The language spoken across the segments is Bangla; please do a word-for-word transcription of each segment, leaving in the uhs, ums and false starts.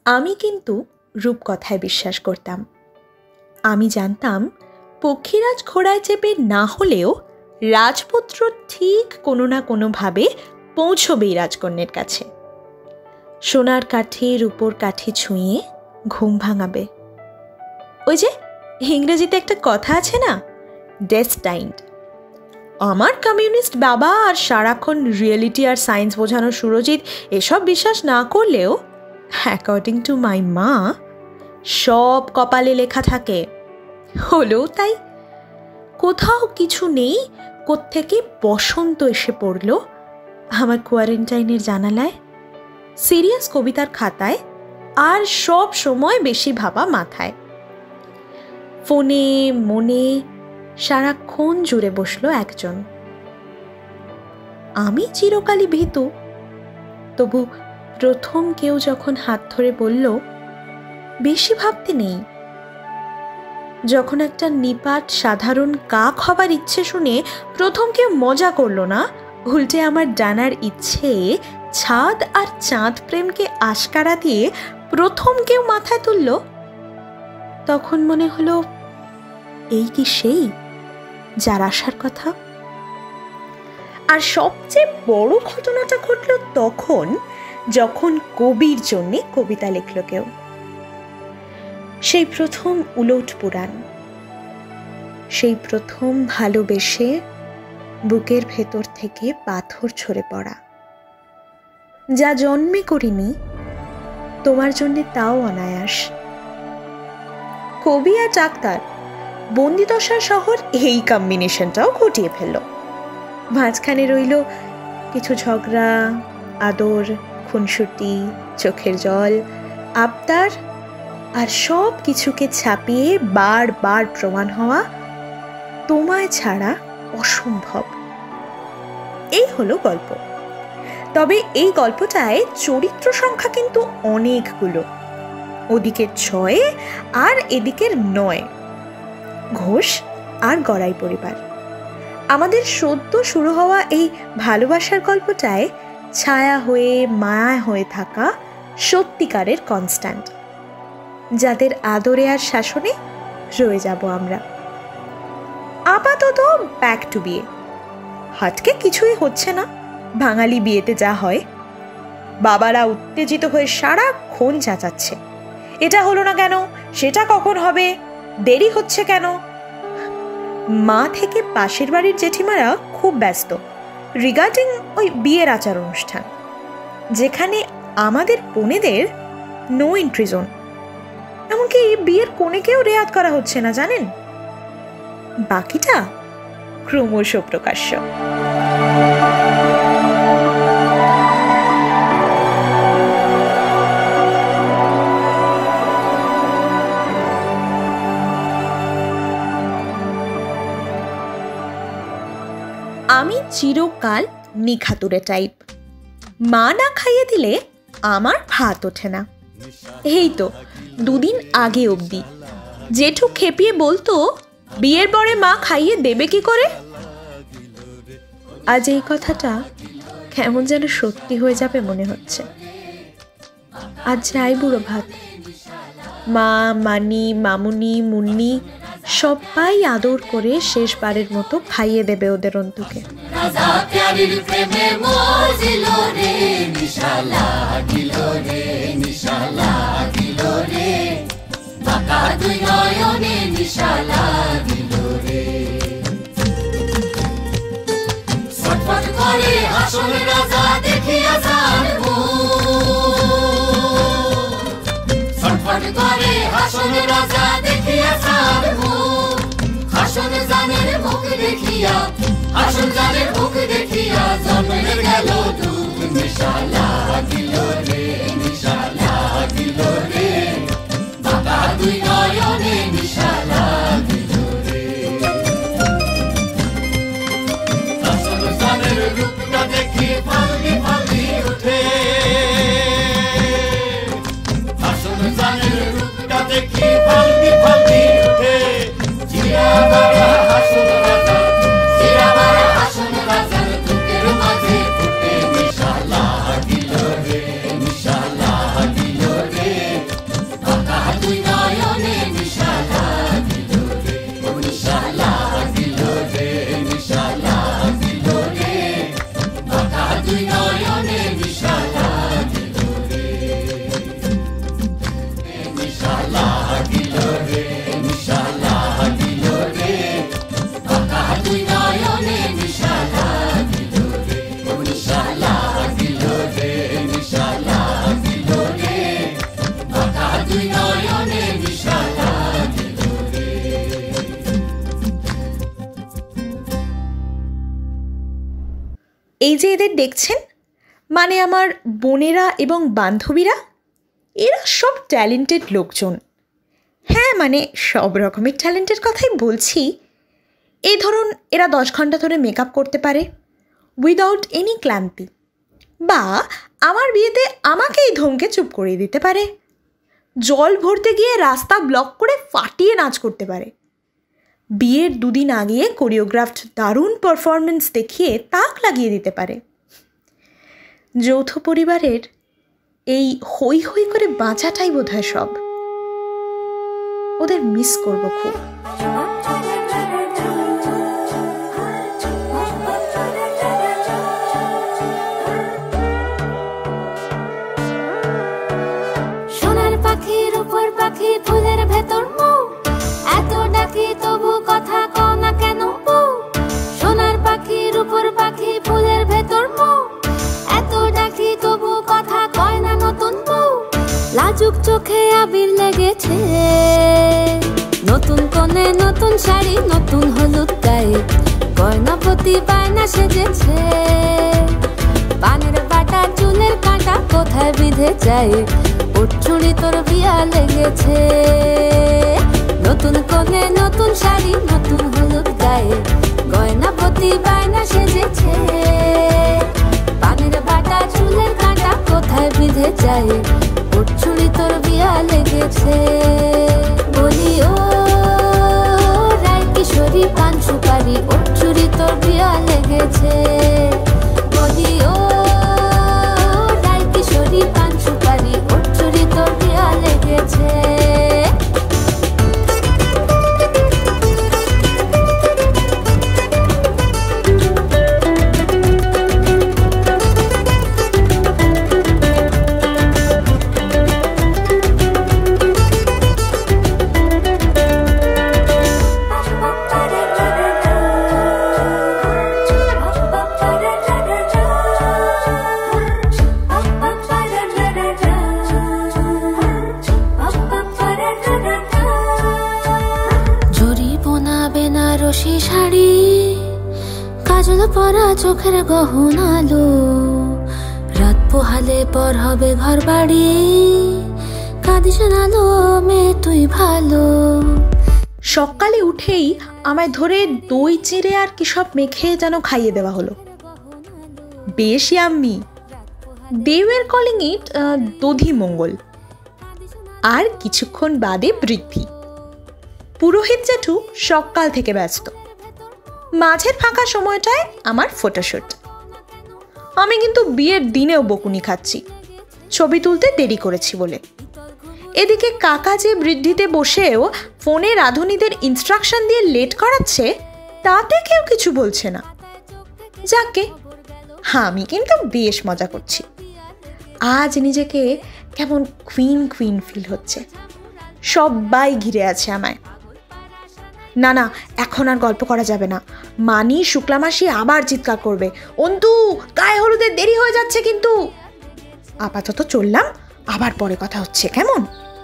আমি কিন্তু রূপকথায় বিশ্বাস করতাম। আমি জানতাম পক্ষীরাজ ঘোড়ায় চেপে না হলেও রাজপুত্র ঠিক কোনো না কোনোভাবে পৌঁছবেই রাজকন্যের কাছে। সোনার কাঠি রূপোর কাঠি ছুঁয়ে ঘুম ভাঙাবে। ওই যে ইংরেজিতে একটা কথা আছে না, ডেস্টাইন্ড। আমার কমিউনিস্ট বাবা আর সারাক্ষণ রিয়েলিটি আর সায়েন্স বোঝানো সুরজিৎ এসব বিশ্বাস না করলেও অ্যাকর্ডিং টু মাই মা সব কপালে লেখা থাকে। হলেও তাই। কোথাও কিছু নেই, কোত্থেকে বসন্ত এসে পড়ল আমার কোয়ারেন্টাইনের জানালায়, সিরিয়াস কবিতার খাতায়, আর সব সময় বেশি ভাবা মাথায়। ফোনে মনে সারাক্ষণ জুড়ে বসলো একজন। আমি চিরকালই ভীতু, তবু প্রথম কেউ যখন হাত ধরে বলল বেশি ভাবতে নেই, যখন একটা নিপাট সাধারণ কাক হবার ইচ্ছে শুনে প্রথম কেউ মজা করলো না, উল্টে আমার ডানার ইচ্ছে ছাদ আর চাঁদ প্রেমকে আশকারা দিয়ে প্রথম কেউ মাথায় তুলল, তখন মনে হলো এই কি সেই যার আসার কথা। আর সবচেয়ে বড় ঘটনাটা ঘটল তখন, যখন কবির জন্য কবিতা লিখল কেউ। সেই প্রথম উলট পুরাণ, সেই প্রথম ভালোবেসে বুকের ভেতর থেকে পাথর ঝরে পড়া, যা জন্মে করিনি তোমার জন্যে তাও অনায়াস। কবি আর ডাক্তার, বন্দিদশার শহর এই কম্বিনেশনটাও ঘটিয়ে ফেলল। মাঝখানে রইল কিছু ঝগড়া, আদর, খুনসুটি, চোখের জল, আবদার, আর সব কিছুকে ছাপিয়ে বারবার প্রমাণ হওয়া তোমায় ছাড়া অসম্ভব। এই হলো গল্প। তবে এই গল্পটায় চরিত্র সংখ্যা কিন্তু অনেকগুলো, ওদিকের ছয়ে আর এদিকের নয়। ঘোষ আর গড়াই পরিবার। আমাদের সদ্য শুরু হওয়া এই ভালোবাসার গল্পটায় ছায়া হয়ে মায়া হয়ে থাকা সত্যিকারের কনস্ট্যান্ট, যাদের আদরে আর শাসনে রয়ে যাব আমরা। আপাতত ব্যাক টু বিয়ে। হাটকে কিছুই হচ্ছে না বাঙালি বিয়েতে যা হয়। বাবারা উত্তেজিত হয়ে সারাক্ষণ চেঁচাচ্ছে, এটা হলো না কেন, সেটা কখন হবে, দেরি হচ্ছে কেন। মা থেকে পাশের বাড়ির জেঠিমারা খুব ব্যস্ত রিগার্ডিং ওই বিয়ের আচার অনুষ্ঠান, যেখানে আমাদের বোনেদের নো এন্ট্রি জোন। এমনকি বিয়ের কোণেকেও রেয়াত করা হচ্ছে না, জানেন। বাকিটা ক্রমশ প্রকাশ্য। আমি চিরকাল নিখাতুরে টাইপ। মা না খাইয়ে দিলে আমার ভাত ওঠে না। এই তো দুদিন আগে অবধি জেঠু খেপিয়ে বলতো, বিয়ের পরে মা খাইয়ে দেবে কি করে। আজ এই কথাটা কেমন যেন সত্যি হয়ে যাবে মনে হচ্ছে। আজ যাই বুড়ো ভাত, মা, মানি, মামুনি, মুন্নি সবাই আদর করে শেষবারের মতো খাইয়ে দেবে ওদের অন্তুকে। হাসন জানের মুখ দেখিয়া, হাসন জানের মুখ দেখিয়া জন্মে গেল দুঃখ। নিশা লাগিল রে, নিশা লাগিল রে, বাবা দুই নয়নে নিশা লাগিল রে। হাসন জানের রূপটা দেখি ফাল্লি ফাল্লি উঠে, হাসন জানের রূপটা দেখি ফাল্লি ফাল্লি উঠে। নিশা লাগিল রে, নিশা লাগিল এই যে এদের দেখছেন, মানে আমার বোনেরা এবং বান্ধবীরা, এরা সব ট্যালেন্টেড লোকজন। হ্যাঁ, মানে সব রকমের ট্যালেন্টের কথাই বলছি। এই ধরুন, এরা দশ ঘন্টা ধরে মেকআপ করতে পারে উইদাউট এনি ক্লান্তি, বা আমার বিয়েতে আমাকেই ধমকে চুপ করিয়ে দিতে পারে, জল ভরতে গিয়ে রাস্তা ব্লক করে ফাটিয়ে নাচ করতে পারে, বিয়ের দুদিন আগে কোরিওগ্রাফড দারুণ পারফরমেন্স দেখিয়ে তাক লাগিয়ে দিতে পারে। যৌথ পরিবারের এই হই হই করে বাঁচাটাই বোধহয় সব। ওদের মিস করব খুব। সোনার পাখির উপর পাখি, ফুলের ভেতর মৌ, এত ডাকি তবু কথা কও না কেন বউ। সোনার পাখির উপর পাখি, ফুলের ভেতর মৌ, এত ডাকি তবু কথা কয় না নতুন বউ। লাজুক চোখে আবির লেগেছে, নতুন কোণে নতুন শাড়ি, নতুন হলুদ গায়ে, গয়নাপতি বায়না সেজেছে। পানের বাটা চুলের কাঁটা কোথায় বিঁধে যায়, ওর চুড়ি তোর বিয়া লেগেছে। নতুন কোণে নতুন শাড়ি, নতুন হলুদ গায়ে, গয়নাপতি বায়না সেজেছে। পানের বাটা চুলের কাঁটা কোথায় বিঁধে যায়, ওর চুড়ি তোর বিয়া লেগেছে। বলি ও রায় কিশোরী পান সুপারি, ওর চুড়ি তোর বিয়া লেগেছে। বলি ও রায় কিশোরী পান সুপারি, ওর চুড়ি তোর বিয়া লেগেছে। শাড়ি, কাজল পরা চোখের গহনালো, রাত পোহালে পর হবে ঘর বাড়ি, কাঁদিস না লো মেয়ে তুই ভালো। সকালে উঠেই আমায় ধরে দই চিড়ে আর কি সব মেখে যেন খাইয়ে দেওয়া হলো। বেশ yummy. They were calling it dadhi mangal. আর কিছুক্ষণ বাদে বৃদ্ধি। পুরোহিত জেঠু সকাল থেকে ব্যস্ত। মাঝের ফাঁকা সময়টায় আমার ফটোশুট। আমি কিন্তু বিয়ের দিনেও বকুনি খাচ্ছি, ছবি তুলতে দেরি করেছি বলে। এদিকে কাকা যে বৃদ্ধিতে বসেও ফোনে রাঁধুনিদের ইনস্ট্রাকশন দিয়ে লেট করাচ্ছে, তাতে কেউ কিছু বলছে না। যাকে, আমি কিন্তু বেশ মজা করছি। আজ নিজেকে কেমন কুইন কুইন ফিল হচ্ছে। সবাই ঘিরে আছে আমায়। না না, এখন আর গল্প করা যাবে না। মানি শুক্লা মাসি আবার চিৎকার করবে, অন্তু গায়ে হলুদের দেরি হয়ে যাচ্ছে কিন্তু। আপাতত চললাম, আবার পরে কথা হচ্ছে, কেমন?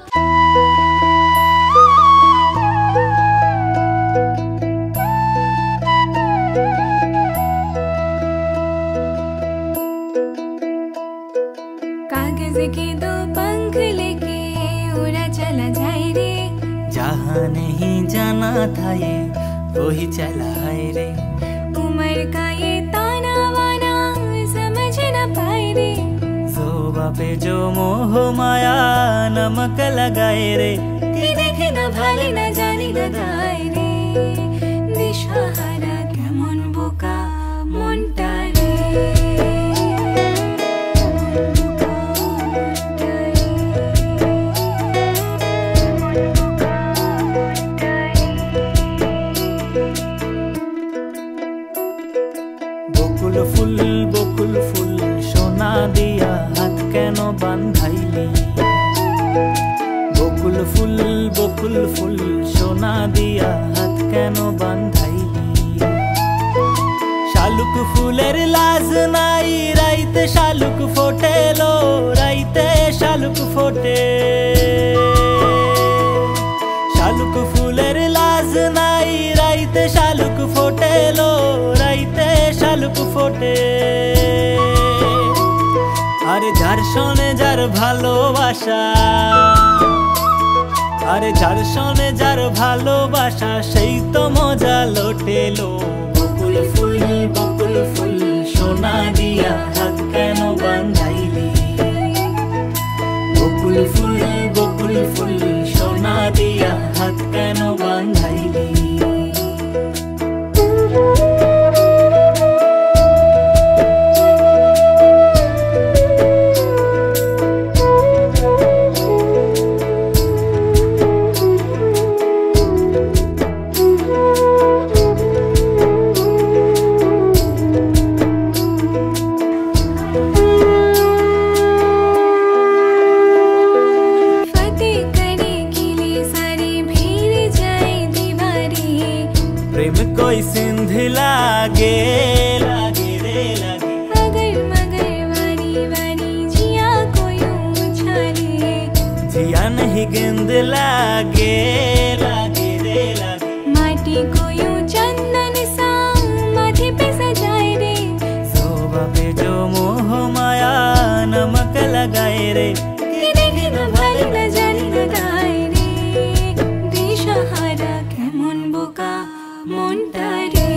कागज के दो पंख लेके उड़ा चला जाए रे, जहाँ नहीं जाना था ये वही चला है रे। उम्र का ये ताना वाना समझ न पाए रे, जोबा पे जो मोह माया नमक लगाए रे। कि देखे न भाले न जाने लगाए रे, दिशाहारा केमन बोका मनटा रे। বকুল ফুল বকুল ফুল সোনা দিয়া হাত কেন বান্ধাইলি। বকুল ফুল বকুল ফুল সোনা দিয়া হাত কেন বান্ধাইলি। শালুক ফুলের লাজ নাই রাইতে শালুক ফোটেলো, রাইতে শালুক ফোটে। শালুক ফুলের লাজ নাই রাইতে শালুক ফোটেলো রাইতে শালুক ফোটে আরে যার শোনে যার ভালোবাসা আরে যার শোনে যার ভালোবাসা সেই তো মজা লোটেলো বকুল ফুল বকুল ফুল সোনা দিয়া হাত কেন বাঁধাইলি বকুল ফুল বকুল ফুল সোনা দিয়া হাত কেন বাঁধাইলি प्रेम कोई सिंधी लागे लागे रे लागे अगर मगर वारी वारी जिया कोई उछाले जिया नहीं गेंद लागे लागे रे लागे माटी कोई चंदन सा माथे पे सजाए रे शोभा पे जो मोह माया नमक लगाए रे कि देखे न भारी न जानी न गाए रे दिशहारा केमन बोका মনটা রে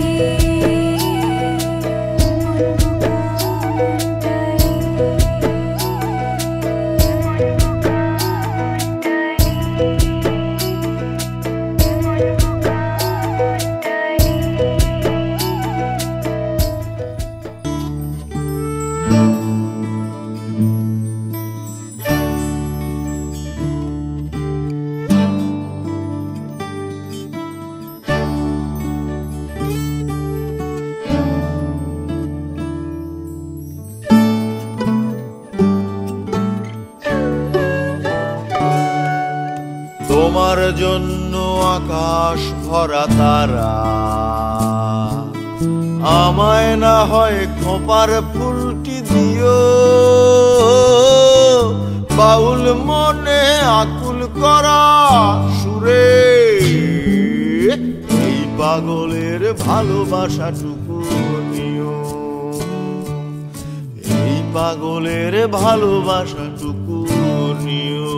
তোমার জন্য আকাশ ভরা তারা আমায় না হয় খোপার ফুলটি দিও বাউল মনে আকুল করা সুরে এই পাগলের ভালোবাসাটুকু নিও এই পাগলের ভালোবাসাটুকু নিও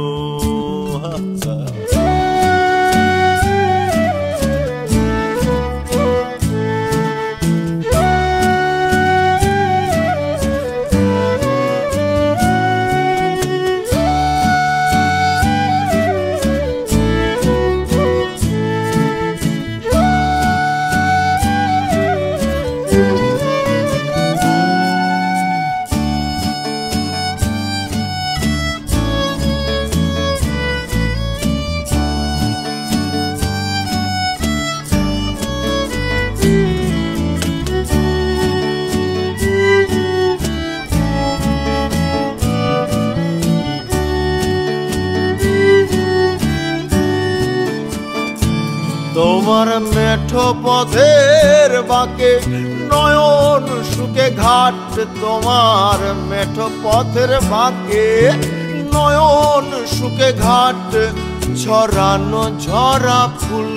তোমার মেঠো পথের বাঁকে নয়ন সুখে ঘাট তোমার মেঠো পথের বাঁকে নয়ন সুখে ঘাট ছড়ানো ঝরা ফুল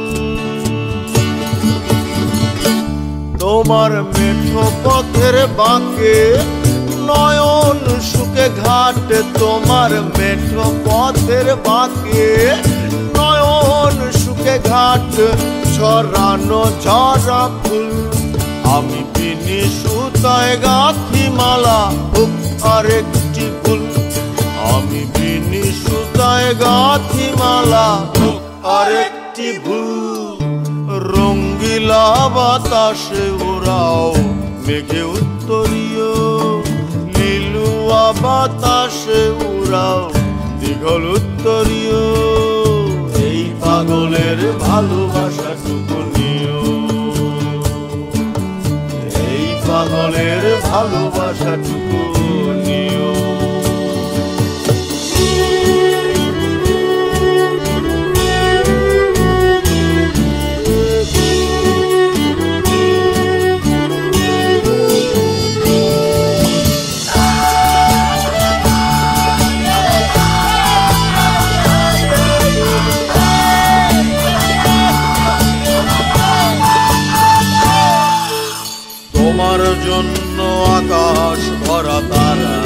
তোমার মেঠো পথের বাঁকে নয়ন সুখে ঘাট তোমার মেঠো পথের বাঁকে নয়ন সুখে ঘাট ছড়ানো ঝরা ফুল আমি বিনি সুতায় গাঁথি মালা হোক আরেকটি ফুল আমি বিনি সুতায় গাঁথি মালা হোক আরেকটি ফুল রঙ্গিলা বাতাসে ওরাও মেঘে উত্তরীয় লিলুয়া বাতাসে উড়াও দীঘল উত্তরীয় এই পাগলের ভালোবাসাটুকু নিও এই পাগলের ভালোবাসাটুকু নিও জন্য আকাশ ভরা তারা,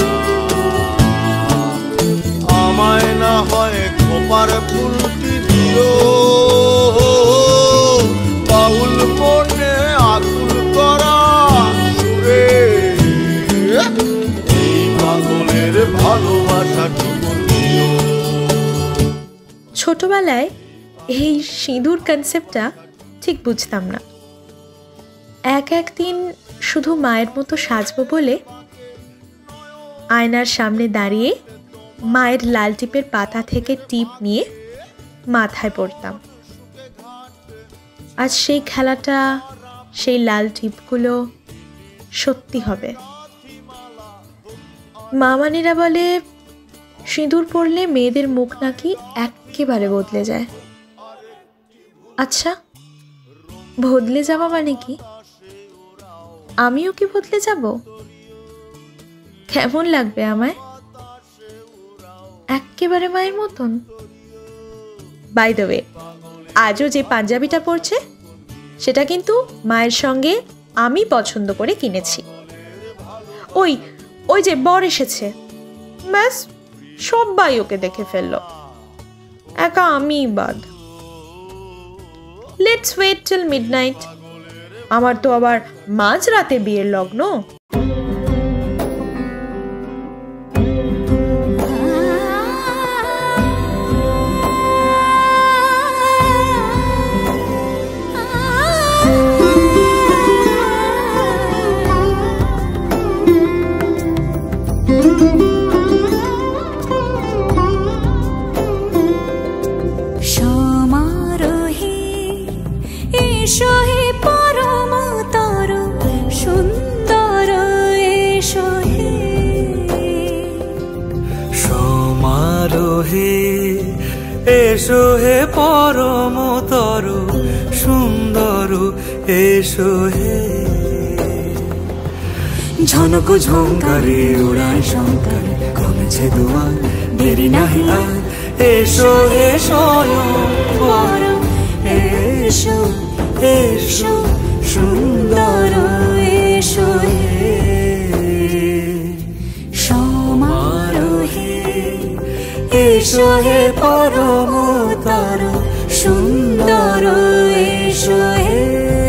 আমায় না হয় খোপার ফুলটি দিও, বাউল মনে আকুল করা সুরে এই পাগলের ভালোবাসাটুকু দিও। ছোটবেলায় এই সিঁদুর কনসেপ্টটা ঠিক বুঝতাম না। এক একদিন শুধু মায়ের মতো সাজবো বলে আয়নার সামনে দাঁড়িয়ে মায়ের লাল টিপের পাতা থেকে টিপ নিয়ে মাথায় পড়তাম। আজ সেই খেলাটা, সেই লাল টিপগুলো সত্যি হবে। মামানিরা বলে সিঁদুর পরলে মেয়েদের মুখ নাকি একেবারে বদলে যায়। আচ্ছা, বদলে যাওয়া মানে কি? আমিও কি বদলে যাব? কেমন লাগবে আমায়? একেবারে মায়ের মতন। বাই দ্য ওয়ে, আজও যে পাঞ্জাবিটা পরছে সেটা কিন্তু মায়ের সঙ্গে আমি পছন্দ করে কিনেছি। ওই ওই যে বর এসেছে, ব্যাস সবাই ওকে দেখে ফেললো, একা আমি বাদ। Let's wait till midnight. আমার তো আবার মাঝরাতে বিয়ের লগ্ন। এসো হে পরমতর সুন্দর, এসো হে ঝনক ঝঙ্কারে উড়ায় শঙ্কর, কমেছে দুয়ার দেরি নাহি আর, এসো হে স্বয়ং পরম, এসো এসো সুন্দর, এসো হে সমারোহে, এসো হে পরমতর সুন্দর, এসো হে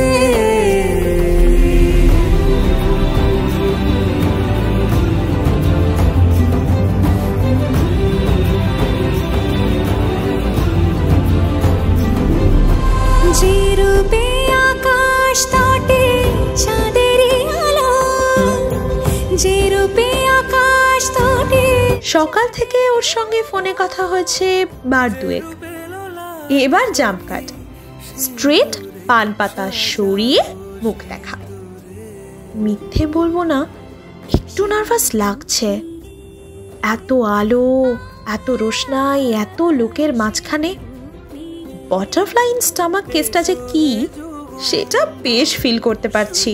যে রূপে আকাশ তটে চাঁদেরই আলো, যে রূপে আকাশ তটে। সকাল থেকে ওর সঙ্গে ফোনে কথা হয়েছে বার দুয়েক। এবার জাম্প কাট, স্ট্রেট পান পাতা সরিয়ে মুখ দেখা। মিথ্যে বলবো না, একটু নার্ভাস লাগছে। এত আলো, এত রোশনাই, এত লোকের মাঝখানে বাটারফ্লাই ইন স্টমাক কেসটা যে কি সেটা বেশ ফিল করতে পারছি।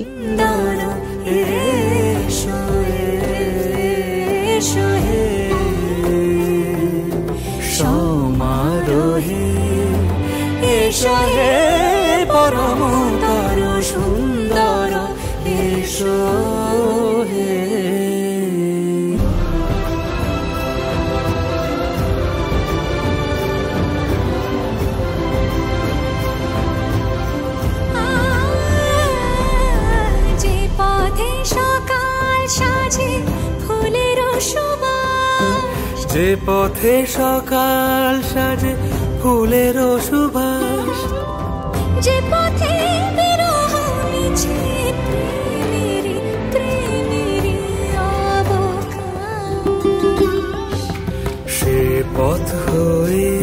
সমারোহে এসো হে পরমতর সুন্দর, এসো হে যে পথে সকাল সাজে ফুলের সুবাস, যে পথে সকাল সাজে ফুলের সুবাস, যে পথে বিরহ মিছে প্রেমেরই প্রেমেরই অবকাশ, সে পথ হয়ে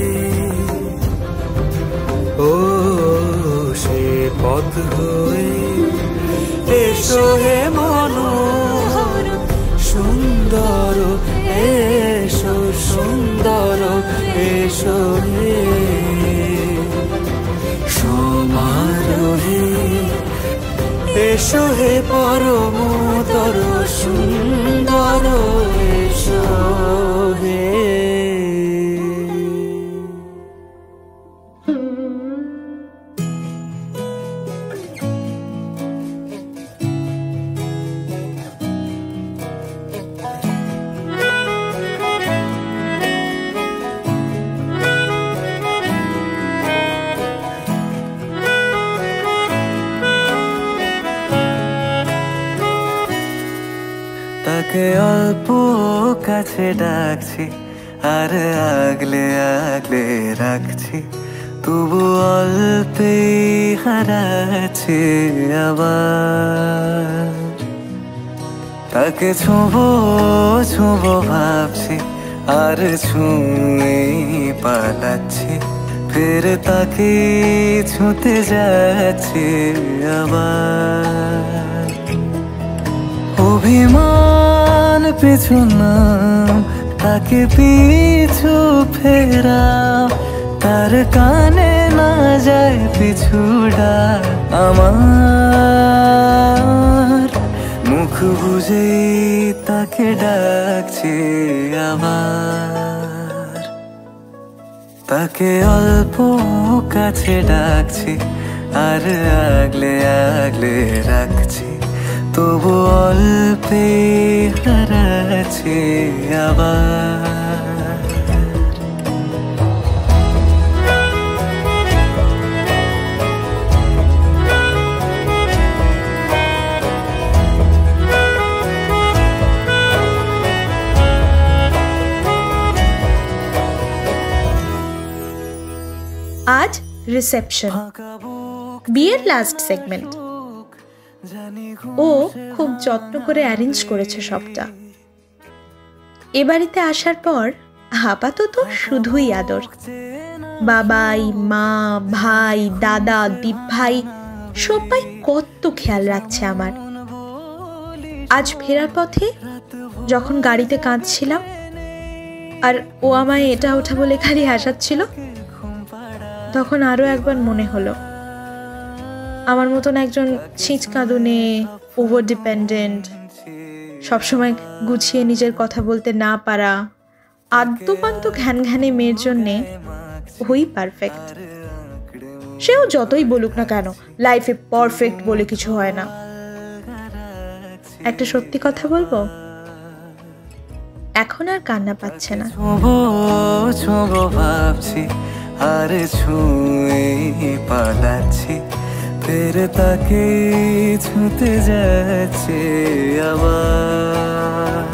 ও সে পথ হয়ে এসো হে মনোহর সুন্দর, এসো সুন্দর, এসো হে সমারোহে, এসো হে পরমতর সুন্দর, এসো হে তাকে অল্প কাছে ডাকছি আর আগলে আগলে রাখছি, তবু অল্পে হারাচ্ছি আবার। তাকে ছোঁবো ছোঁবো ভাবছি আর ছুঁয়ে পালাচ্ছি, ফের তাকে ছুঁতে যাচ্ছি আবার। অভিমান পিছু নাম, তাকে পিছু ফেরাও, তার কানে না যায় পিছুডা আমার। মুখ বুঝে তাকে ডাকছি আবার। তাকে অল্প কাছে ডাকছি আর আগলে আগলে রাখছি, তবু অল্পে হারাচ্ছি আবার। আজ রিসেপশন, বিয়ের লাস্ট সেগমেন্ট। ও খুব যত্ন করে অ্যারেঞ্জ করেছে সবটা। এ বাড়িতে আসার পর আপাতত শুধুই আদর। বাবাই, মা, ভাই, দাদা, দীপ ভাই সবাই কত খেয়াল রাখছে আমার। আজ ফেরার পথে যখন গাড়িতে কাঁদছিলাম আর ও আমায় এটা ওঠা বলে খালি হাসাচ্ছিল, তখন আরো একবার মনে হলো আমার মতন একজন ছিঁচকাঁদুনে, ওভার ডিপেন্ডেন্ট, সবসময় গুছিয়ে নিজের কথা বলতে না পারা, আদ্যপান্ত ঘ্যান ঘ্যানে মেয়ের জন্যে ওই পারফেক্ট। সেও যতই বলুক না কেন লাইফে পারফেক্ট বলে কিছু হয় না। একটা সত্যি কথা বলবো, এখন আর কান্না পাচ্ছে না। ভাবছি আর ছুঁয়ে পালাচ্ছি, ফের তাকে ছুঁতে যাচ্ছে আবার।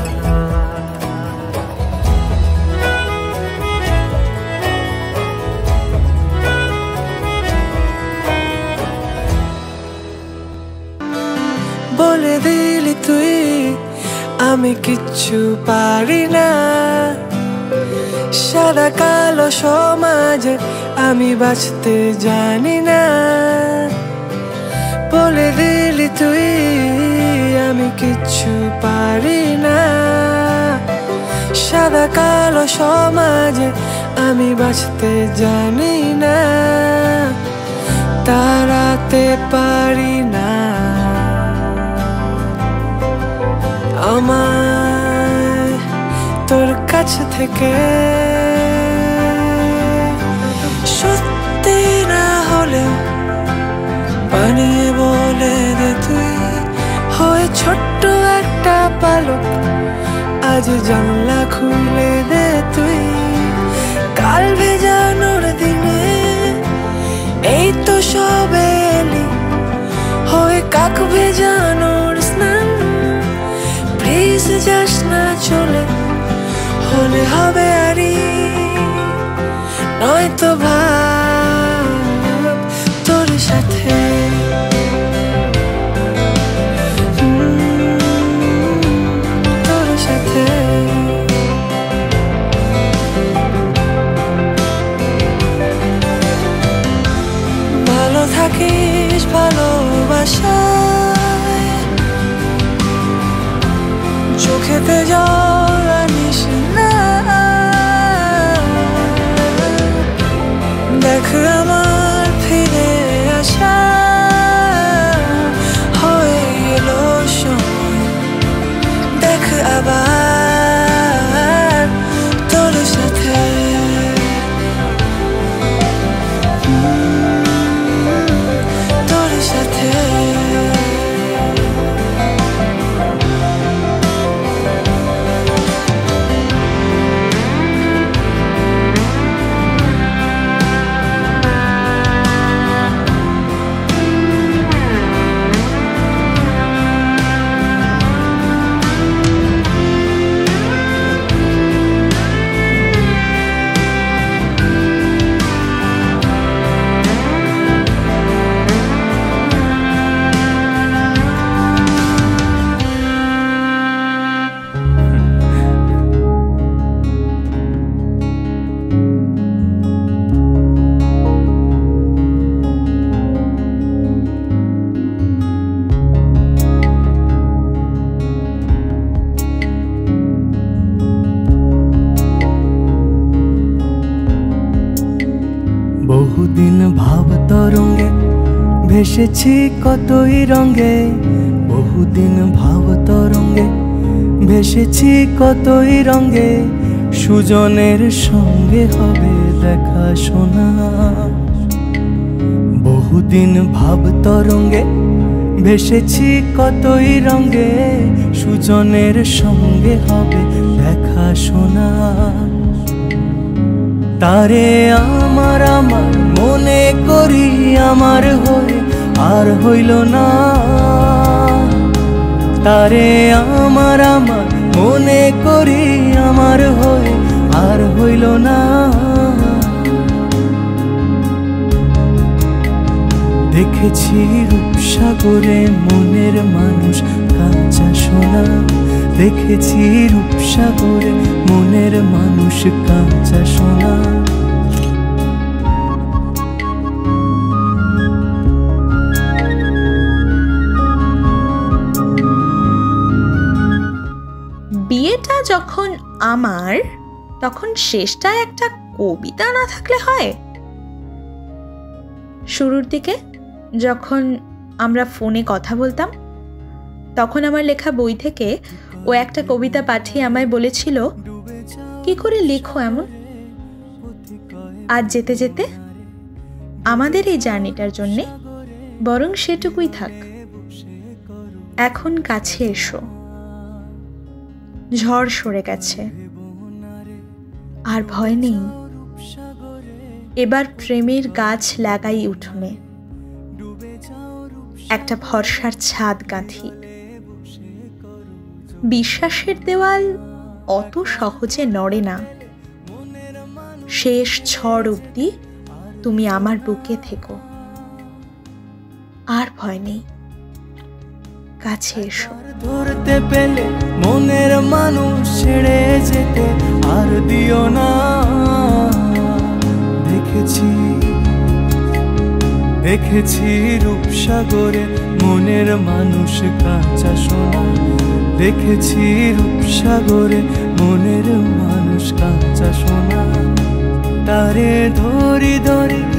বলে দিলি তুই আমি কিচ্ছু পারি না, সাদা কালো সমাজে আমি বাঁচতে জানি না। বলে দিলি তুই আমি কিচ্ছু পারি না, সাদা কালো সমাজে আমি বাঁচতে জানি না। তাড়াতে পারি না আমায় তোর কাছ থেকে, সত্যি না হলেও বানিয়ে বলে দে তুই, হয় ছোট্ট একটা পালক, আজ জানলা খুলে দে তুই। কাল ভেজানোর দিনে এই তো সবে এলি, হয় কাক ভেজানোর স্নান, প্লিজ যাস না চলে, হলে হবে আরি নয়তো ভাব তোর সাথে। তোর সাথে ভালো থাকিস ভালোবাসায়, চোখেতে জল আনিস না। দেখ আমার ফিরে আসা হয়ে এলো সময়, দেখ আবার তোর সাথে। তোর সাথে বহুদিন ভাব তরঙ্গে ভেসেছি কতই রঙে, বহুদিন ভাব তরঙ্গে ভেসেছি কতই রঙে, সুজনের সঙ্গে হবে দেখা শোনা। বহুদিন ভাব তরঙ্গে ভেসেছি কতই রঙে, সুজনের সঙ্গে হবে দেখা শোনা। তারে আমার আমার মনে করি আমার হয়ে আর হইল না, তারে আমার আমার মনে করি আমার হয়ে আর হইল না। দেখেছি রূপসাগরে মনের মানুষ কাঁচা সোনা, দেখেছি রূপসাগরে মনের মানুষ কাঁচা সোনা। বিয়েটা যখন আমার, তখন শেষটা একটা কবিতা না থাকলে হয়? শুরুর দিকে যখন আমরা ফোনে কথা বলতাম, তখন আমার লেখা বই থেকে ও একটা কবিতা পাঠিয়ে আমায় বলেছিল, কি করে লেখো এমন। আজ যেতে যেতে আমাদের এই জার্নিটার জন্যে বরং সেটুকুই থাক। এখন কাছে এসো, ঝড় সরে গেছে, আর ভয় নেই। এবার প্রেমের গাছ লাগাই উঠোনে, একটা ভরসার ছাদ গাঁথি। বিশ্বাসের দেওয়াল অত সহজে নড়ে না, শেষ ঝড় অবধি তুমি আমার বুকে থেকো। আর ভয় নেই, কাছে এসো। ধরতে পেলে মনের মানুষ ছেড়ে যেতে আর দিও না। দেখেছি দেখেছি রূপসাগরে মনের মানুষ কাঁচা সোনা, দেখেছি রূপসাগরে মনের মানুষ কাঁচা সোনা। তারে ধরি ধরি